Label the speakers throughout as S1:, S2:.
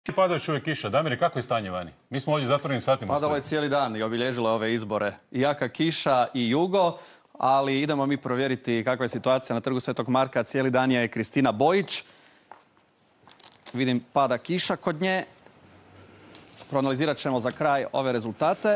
S1: Pada još uvijek kiša. Damire, kako je stanje vani? Mi smo ovdje zatvorenim satima.
S2: Padalo je cijeli dan i obilježila ove izbore. I jaka kiša i jugo, ali idemo mi provjeriti kakva je situacija na trgu Svetog Marka. Cijeli dan je Kristina Bojić. Vidim pada kiša kod nje. Proanalizirat ćemo za kraj ove rezultate.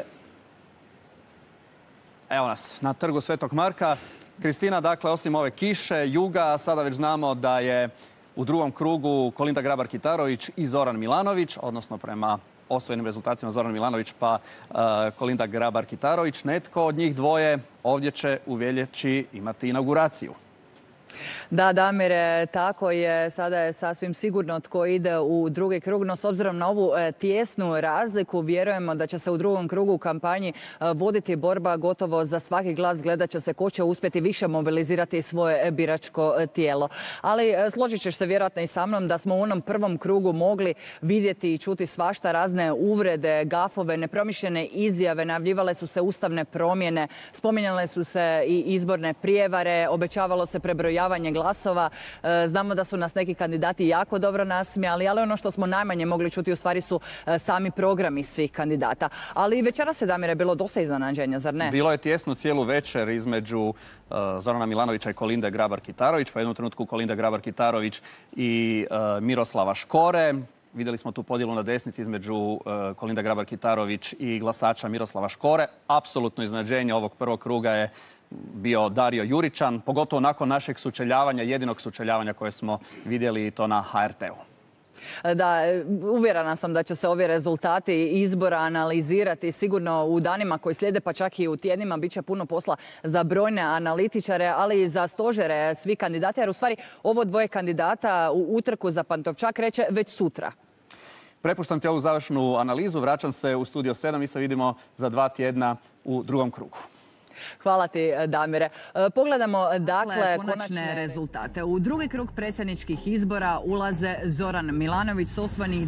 S2: Evo nas na trgu Svetog Marka. Kristina, dakle, osim ove kiše, juga, sada već znamo da je u drugom krugu Kolinda Grabar-Kitarović i Zoran Milanović, odnosno prema osvojenim rezultatima Zoran Milanović pa Kolinda Grabar-Kitarović. Netko od njih dvoje ovdje će u veljači imati inauguraciju.
S3: Da, Damire, tako je. Sada je sasvim sigurno tko ide u drugi krug, no s obzirom na ovu tijesnu razliku vjerujemo da će se u drugom krugu u kampanji voditi borba gotovo za svaki glas. Gledat će se ko će uspjeti više mobilizirati svoje biračko tijelo. Ali složit ćeš se vjerojatno i sa mnom da smo u onom prvom krugu mogli vidjeti i čuti svašta, razne uvrede, gafove, nepromišljene izjave, najavljivale su se ustavne promjene, spominjale su se i izborne prijevare, obećavalo se prebrojavanje glasova. Znamo da su nas neki kandidati jako dobro nasmijali, ali ono što smo najmanje mogli čuti u stvari su sami programi svih kandidata. Ali večeras je, Damire, bilo dosta iznenađenja, zar ne?
S2: Bilo je tijesno cijelu večer između Zorana Milanovića i Kolinde Grabar-Kitarović. Po jednom trenutku Kolinda Grabar-Kitarović i Miroslava Škore. Vidjeli smo tu podjelu na desnici između Kolinde Grabar-Kitarović i glasača Miroslava Škore. Apsolutno iznenađenje ovog prvog kruga je bio Dario Juričan, pogotovo nakon našeg sučeljavanja, jedinog sučeljavanja koje smo vidjeli to na HRT-u.
S3: Da, uvjerena sam da će se ovi rezultati izbora analizirati sigurno u danima koji slijede, pa čak i u tjednima. Biće puno posla za brojne analitičare, ali i za stožere svi kandidati, jer u stvari ovo dvoje kandidata u utrku za Pantovčak kreće već sutra.
S2: Prepuštam ti ovu završnu analizu, vraćam se u Studio 7 i se vidimo za 2 tjedna u drugom krugu.
S3: Hvala ti, Damire. Pogledamo dakle konačne rezultate. U drugi krug predsjedničkih izbora ulaze Zoran Milanović s osvojenih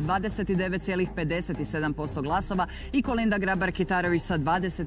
S3: 29,57% glasova i Kolinda Grabar-Kitarović sa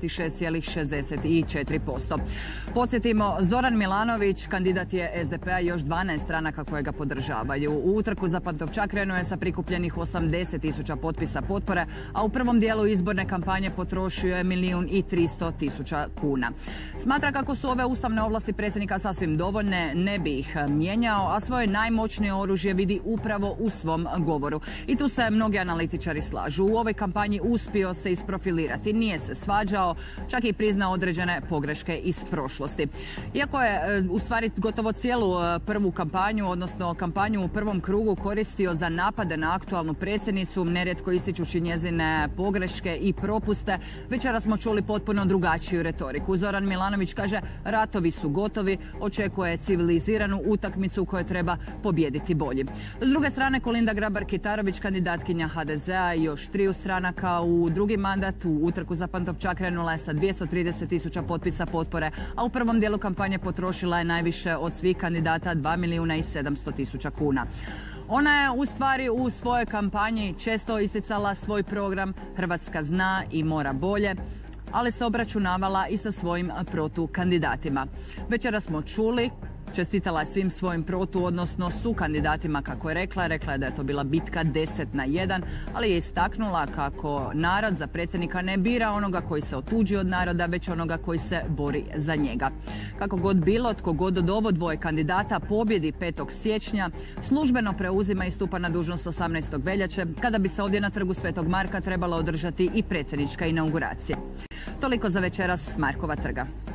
S3: 26,64%. Podsjetimo, Zoran Milanović kandidat je SDP-a, još 12 stranaka koje ga podržavaju. U utrku za Pantovčak krenuo je sa prikupljenih 80.000 potpisa potpore, a u prvom dijelu izborne kampanje potrošio je 1.300.000 kuna. Smatra kako su ove ustavne ovlasti predsjednika sasvim dovoljne, ne bi ih mijenjao, a svoje najmoćnije oružje vidi upravo u svom govoru. I tu se mnogi analitičari slažu. U ovoj kampanji uspio se isprofilirati, nije se svađao, čak i priznao određene pogreške iz prošlosti. Iako je u stvari gotovo cijelu prvu kampanju, odnosno kampanju u prvom krugu koristio za napade na aktualnu predsjednicu, nerijetko ističući njezine pogreške i propuste, večeras smo čuli potpuno drugačiju retoriku. Zoran Milanović kaže ratovi su gotovi, očekuje civiliziranu utakmicu koju treba pobijediti bolji. S druge strane, Kolinda Grabar-Kitarović, kandidatkinja HDZ-a i još 3 stranaka u drugi mandat u utrku za Pantovčak krenula je sa 230.000 potpisa potpore, a u prvom dijelu kampanje potrošila je najviše od svih kandidata 2.700.000 kuna. Ona je u stvari u svojoj kampanji često isticala svoj program Hrvatska zna i mora bolje, ali se obračunavala i sa svojim protukandidatima. Večera smo čuli, čestitala je svim svojim odnosno su kandidatima, kako je rekla je da je to bila bitka 10-1, ali je istaknula kako narod za predsjednika ne bira onoga koji se otuđi od naroda, već onoga koji se bori za njega. Kako god bilo, tko god od ovo dvoje kandidata pobjedi 5. siječnja, službeno preuzima i stupa na dužnost 18. veljače, kada bi se ovdje na trgu Svetog Marka trebala održati i predsjednička inauguracija. Toliko za večeras s Markova trga.